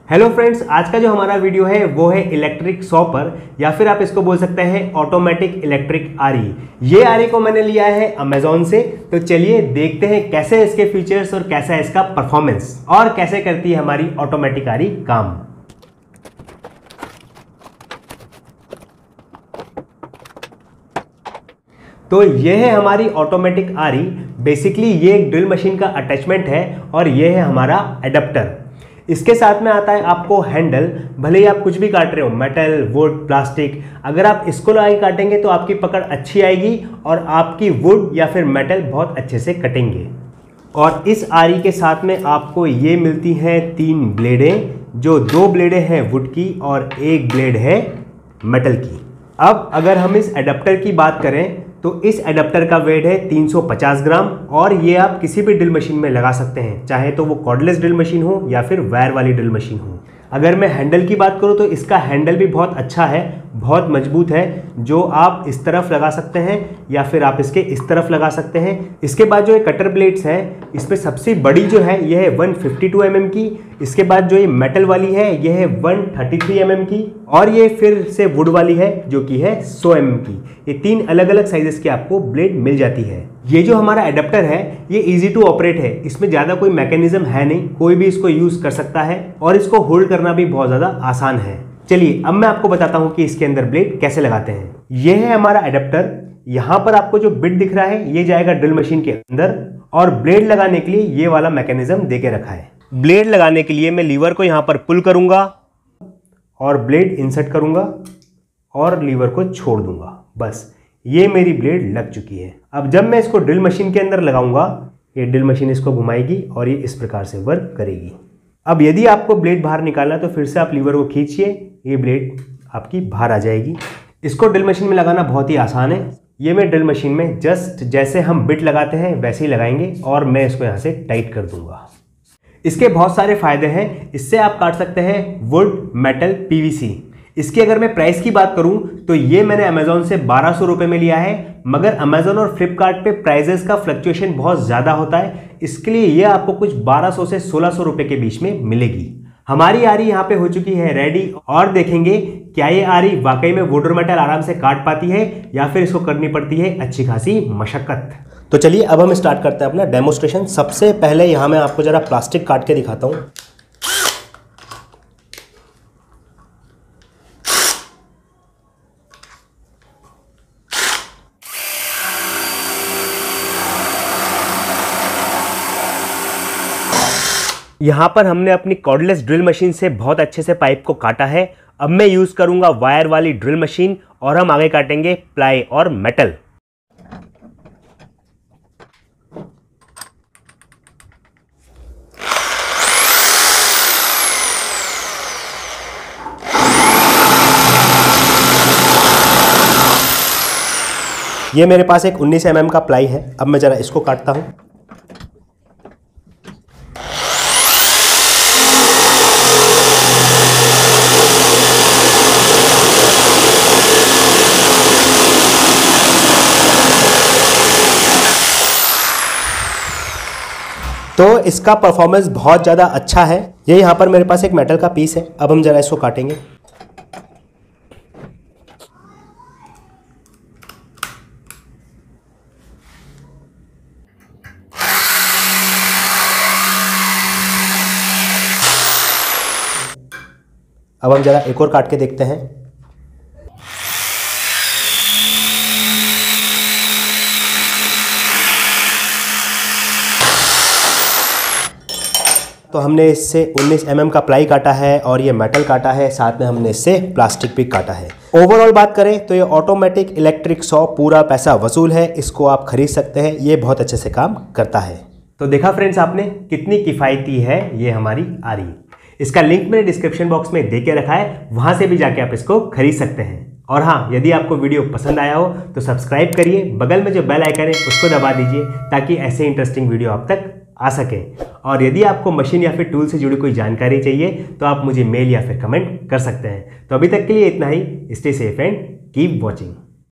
Hello friends, आज का जो हमारा वीडियो है वो है इलेक्ट्रिक शॉपर या फिर आप इसको बोल सकते हैं ऑटोमेटिक इलेक्ट्रिक आरी। ये आरी को मैंने लिया है अमेजोन से। तो चलिए देखते हैं कैसे इसके फीचर्स और कैसा है इसका परफॉर्मेंस और कैसे करती है हमारी ऑटोमेटिक आरी काम। तो ये है हमारी ऑटोमेटिक आरी। बेसिकली ये एक ड्रिल मशीन का अटैचमेंट है और ये है हमारा एडाप्टर। इसके साथ में आता है आपको हैंडल। भले ही आप कुछ भी काट रहे हो, मेटल, वुड, प्लास्टिक, अगर आप इसको लगा के काटेंगे तो आपकी पकड़ अच्छी आएगी और आपकी वुड या फिर मेटल बहुत अच्छे से कटेंगे। और इस आरी के साथ में आपको ये मिलती हैं 3 ब्लेडें, जो 2 ब्लेडें हैं वुड की और 1 ब्लेड है मेटल की। अब अगर हम इस एडाप्टर की बात करें तो इस एडाप्टर का वेट है 350 ग्राम और ये आप किसी भी ड्रिल मशीन में लगा सकते हैं, चाहे तो वो कॉर्डलेस ड्रिल मशीन हो या फिर वायर वाली ड्रिल मशीन हो। अगर मैं हैंडल की बात करूं तो इसका हैंडल भी बहुत अच्छा है, बहुत मजबूत है, जो आप इस तरफ लगा सकते हैं या फिर आप इसके इस तरफ लगा सकते हैं। इसके बाद जो ये कटर ब्लेड्स हैं, इसमें सबसे बड़ी जो है ये है 152 mm की। इसके बाद जो ये मेटल वाली है ये है 133 mm की और ये फिर से वुड वाली है जो कि है 100 mm की। ये 3 अलग अलग साइजेस की आपको ब्लेड मिल जाती है। ये जो हमारा एडाप्टर है ये इजी टू ऑपरेट है, इसमें ज़्यादा कोई मैकेनिज्म है नहीं, कोई भी इसको यूज़ कर सकता है और इसको होल्ड करना भी बहुत ज़्यादा आसान है। चलिए अब मैं आपको बताता हूँ कि इसके अंदर ब्लेड कैसे लगाते हैं। ये है हमारा एडाप्टर। यहाँ पर आपको जो बिट दिख रहा है ये जाएगा ड्रिल मशीन के अंदर और ब्लेड लगाने के लिए ये वाला मैकेनिज्म दे के रखा है। ब्लेड लगाने के लिए मैं लीवर को यहाँ पर पुल करूँगा और ब्लेड इंसर्ट करूँगा और लीवर को छोड़ दूंगा। बस ये मेरी ब्लेड लग चुकी है। अब जब मैं इसको ड्रिल मशीन के अंदर लगाऊंगा, ये ड्रिल मशीन इसको घुमाएगी और ये इस प्रकार से वर्क करेगी। अब यदि आपको ब्लेड बाहर निकालना है तो फिर से आप लीवर को खींचिए, ये ब्लेड आपकी बाहर आ जाएगी। इसको ड्रिल मशीन में लगाना बहुत ही आसान है। ये मैं ड्रिल मशीन में जस्ट जैसे हम बिट लगाते हैं वैसे ही लगाएंगे और मैं इसको यहाँ से टाइट कर दूंगा। इसके बहुत सारे फायदे हैं। इससे आप काट सकते हैं वुड, मेटल, पीवीसी। इसकी अगर मैं प्राइस की बात करूं तो ये मैंने अमेजोन से 1200 रुपये में लिया है, मगर अमेजोन और फ्लिपकार्ट पे प्राइजेस का फ्लक्चुएशन बहुत ज़्यादा होता है, इसके लिए ये आपको कुछ 1200 से 1600 रुपये के बीच में मिलेगी। हमारी आरी यहाँ पे हो चुकी है रेडी और देखेंगे क्या ये आरी वाकई में वुड और मेटल आराम से काट पाती है या फिर इसको करनी पड़ती है अच्छी खासी मशक्कत। तो चलिए अब हम स्टार्ट करते हैं अपना डेमोस्ट्रेशन। सबसे पहले यहाँ मैं आपको ज़रा प्लास्टिक काट के दिखाता हूँ। यहाँ पर हमने अपनी कॉर्डलेस ड्रिल मशीन से बहुत अच्छे से पाइप को काटा है। अब मैं यूज़ करूँगा वायर वाली ड्रिल मशीन और हम आगे काटेंगे प्लाई और मेटल। ये मेरे पास एक 19 mm का प्लाई है। अब मैं ज़रा इसको काटता हूँ। तो इसका परफॉर्मेंस बहुत ज़्यादा अच्छा है। ये यहाँ पर मेरे पास एक मेटल का पीस है। अब हम ज़रा इसको काटेंगे। अब हम ज़रा एक और काट के देखते हैं। तो हमने इससे 19 mm का प्लाई काटा है और ये मेटल काटा है, साथ में हमने इससे प्लास्टिक भी काटा है। ओवरऑल बात करें तो ये ऑटोमेटिक इलेक्ट्रिक सॉ पूरा पैसा वसूल है। इसको आप खरीद सकते हैं, ये बहुत अच्छे से काम करता है। तो देखा फ्रेंड्स आपने कितनी किफ़ायती है ये हमारी आरी। इसका लिंक मैंने डिस्क्रिप्शन बॉक्स में दे के रखा है, वहाँ से भी जाके आप इसको खरीद सकते हैं। और हाँ, यदि आपको वीडियो पसंद आया हो तो सब्सक्राइब करिए, बगल में जो बेल आइकन है उसको दबा दीजिए ताकि ऐसे इंटरेस्टिंग वीडियो आप तक आ सके। और यदि आपको मशीन या फिर टूल से जुड़ी कोई जानकारी चाहिए तो आप मुझे मेल या फिर कमेंट कर सकते हैं। तो अभी तक के लिए इतना ही। Stay safe and keep watching.